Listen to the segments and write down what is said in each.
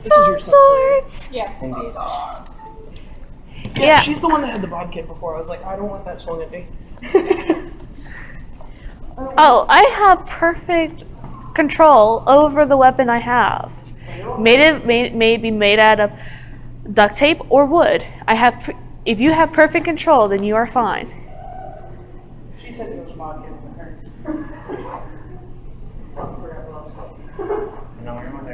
Foam swords. Yeah. Yeah. She's the one that had the bod kit before. I was like, I don't want that swung at me. Oh, I have perfect control over the weapon I have. Maybe made out of duct tape or wood. If you have perfect control, then you are fine. She said it was bod kit and it hurts. No, you're on there.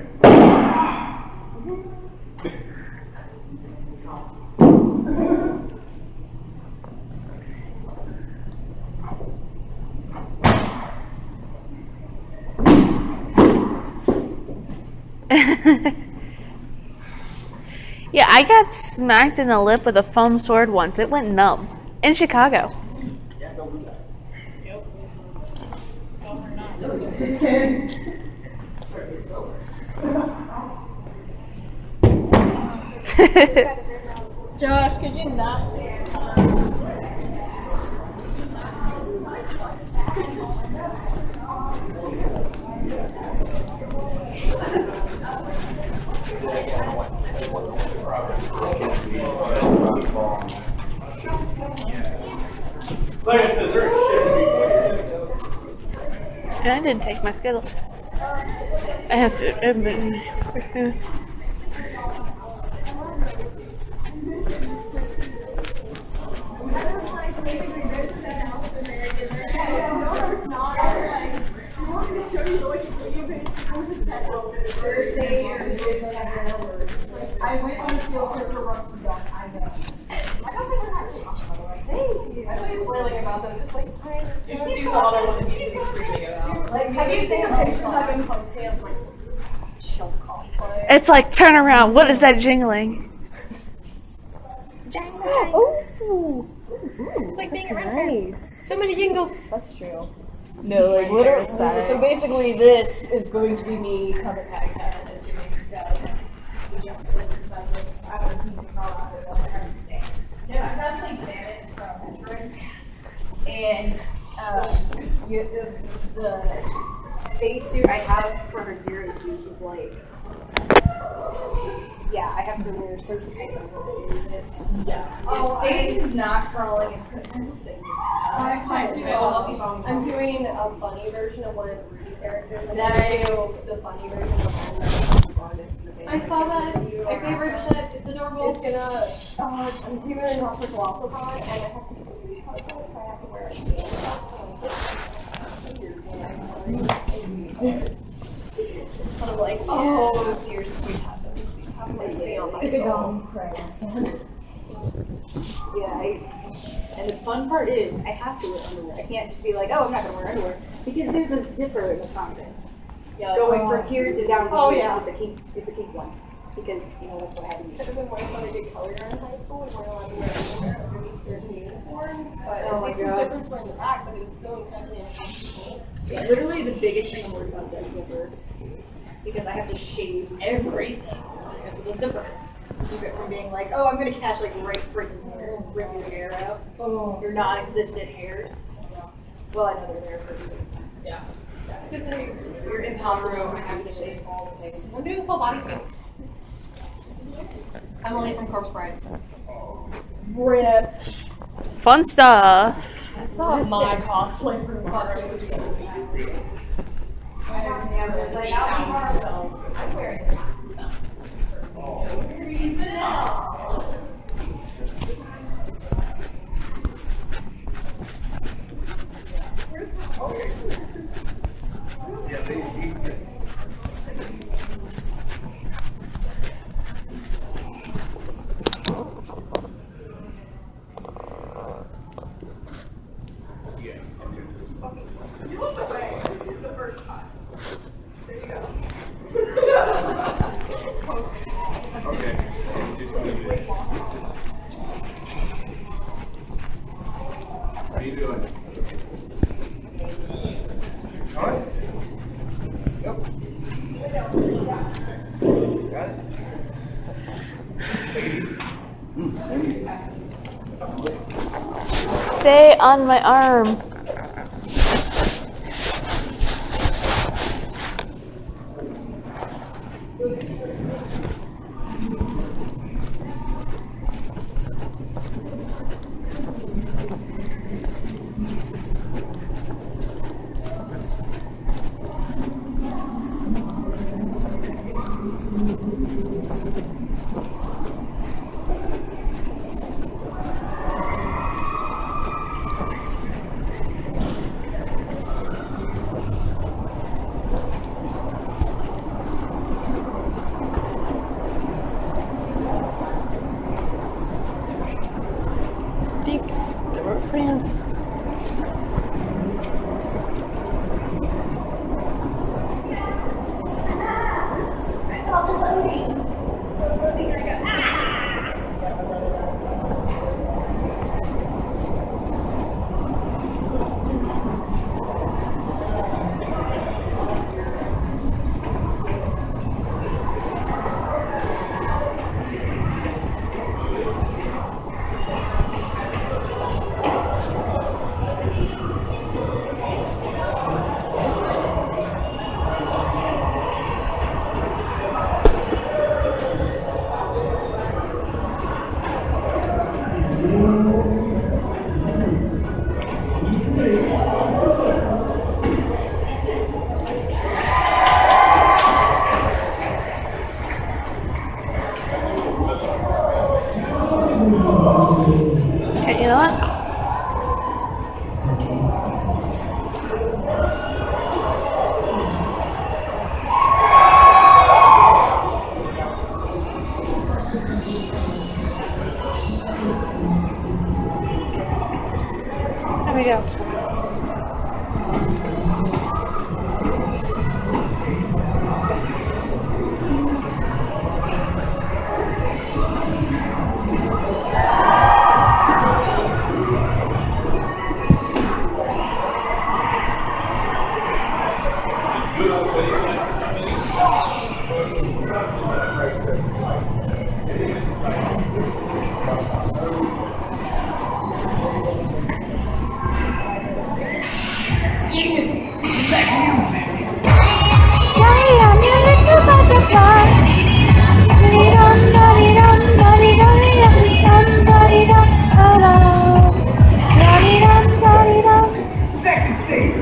Yeah, I got smacked in the lip with a foam sword once. It went numb. In Chicago. Yeah, don't do that. Yep. Josh, could you not say it? Like I said, there is shit. And I didn't take my Skittles. I have to admit. I went on a field trip for Run for Duck. I know. I don't think we're actually talking about it. I thought you were flailing about them. Just like, I understand. You should see the other one that he's been screaming about. Like, have you seen pictures I've been posting of my chill cosplay? It's like, turn around. What is that jingling? Ooh. It's like being around. Nice. So many jingles. That's true. No, like literally. So basically, this is going to be me coming back and assuming that we jump to the side. Like, I don't think it's not out of the no, I'm definitely Samus from Metroid. And the face suit I have for her Zero suit is like, yeah, I have to wear certain type of yeah. Oh, Samus is not crawling. I'm doing a funny version of one of the Rudy characters, and then I do the funny version of all the I saw that. My favorite shit. It's adorable. It's gonna, I'm doing an offer Velocipod, and I have to use a beauty title, so I have to wear a but I'm like, oh, dear sweet heaven, please have mercy on my soul. Yeah, and the fun part is, I have to wear underwear. I can't just be like, oh, I'm not gonna wear underwear, because there's a zipper in the front of it. Yeah, going from here to down to here, it's a kink one. Because, you know, that's what I had to use. I've been wearing when I did color guard in high school. We weren't allowed to wear underwear underneath certain uniforms. But at least the zippers were in the back, but it was still incredibly uncomfortable. Yeah, literally the biggest thing I'm worried about is that zipper. Because I have to shave everything because of the zipper. Keep it from being like, oh, I'm going to catch like right freaking here and rip your hair out. Oh. Your non-existent hairs. Well, I know they're there for a reason. Yeah. You're impossible to have to shave all the things. I'm doing full body paint. Emily from Corpse Bride. Rip. Fun stuff. I thought my cosplay for the party would be I'm wearing it. You looked away the first time. There you go. Okay, let's do something good. How you doing? All right? Yep. Got it? Take it easy. Stay on my arm. think they were friends. Okay, you know what? There we go. I'm your little butterfly. Second stage.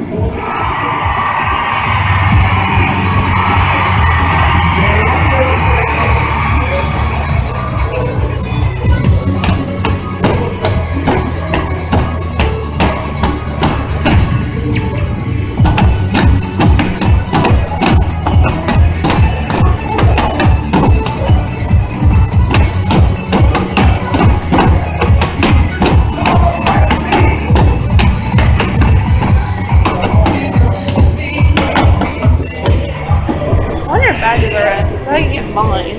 I wonder if badges are at. So I can get mine.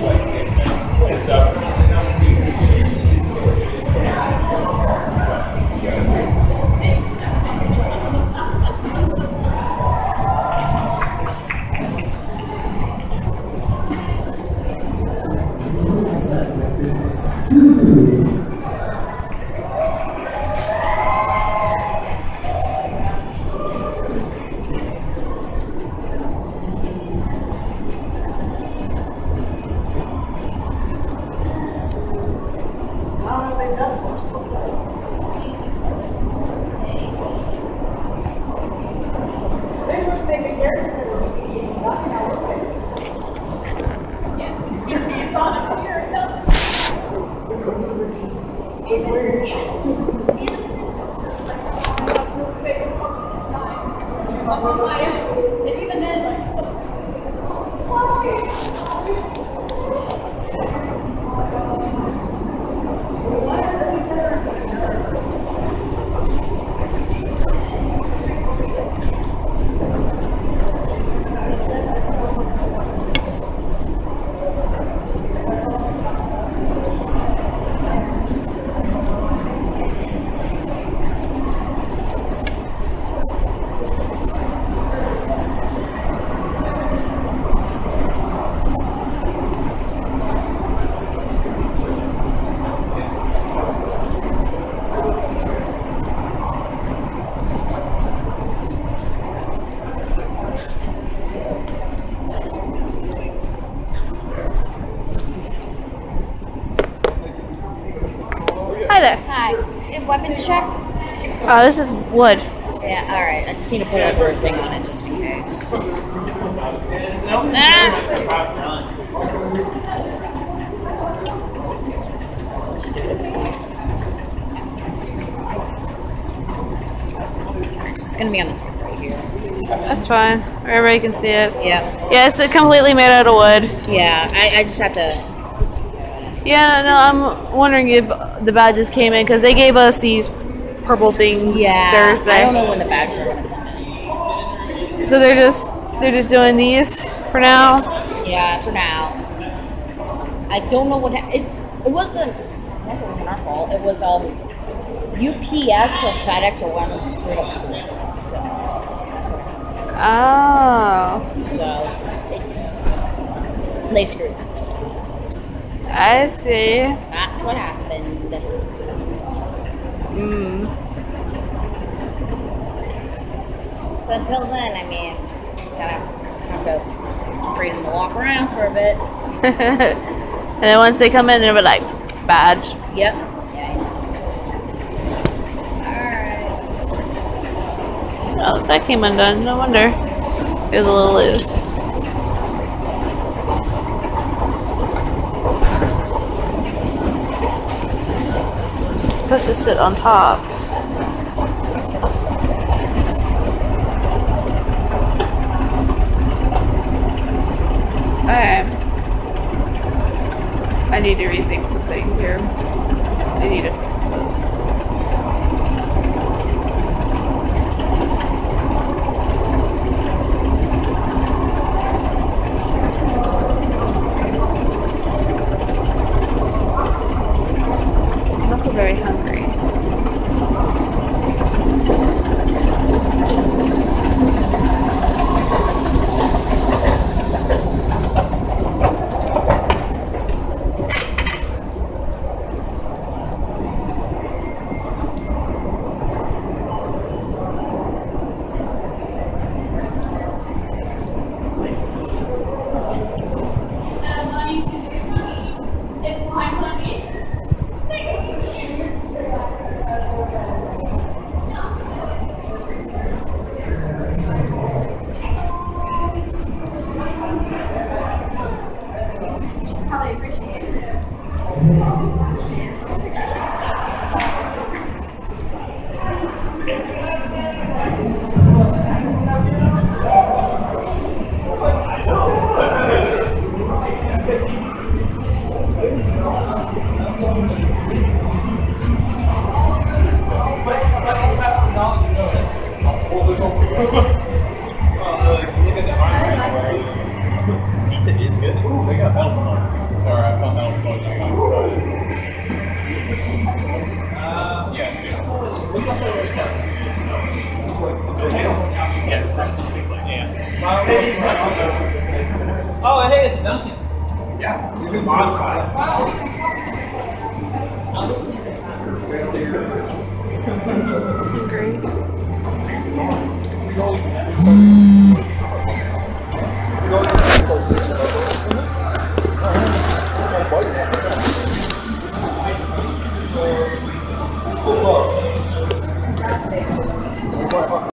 Hi there. Hi. Weapons check? This is wood. Yeah, alright. I just need to put a thing on it just in case. Ah! gonna be on the top right here. That's fine. Everybody can see it. Yeah. Yeah, it's completely made out of wood. Yeah. I just have to. Yeah, no, I'm wondering if the badges came in because they gave us these purple things Yeah. Thursday. I don't know when the badges are gonna come in. So they're just doing these for now. Yeah, for now. I don't know what it wasn't. That's wasn't our fault. It was UPS or FedEx or one of them screwed up the order. So that's what happened. Oh, So they screwed up. So I see. that's what happened. So until then, I mean, gotta have to freedom to walk around for a bit. And then once they come in, they'll be like, badge. Yep. Yeah. Alright. Oh, that came undone. No wonder. It was a little loose. It's supposed to sit on top. Alright. I need to rethink some things here. I need to fix this. I'm also very hungry. Pizza is good. Ooh, they got metal slug. Sorry, I saw metal slug on the side. Yeah, yeah. Yes, yeah. Oh, hey, it's Dunkin'. Yeah, you can modify it. Hungry.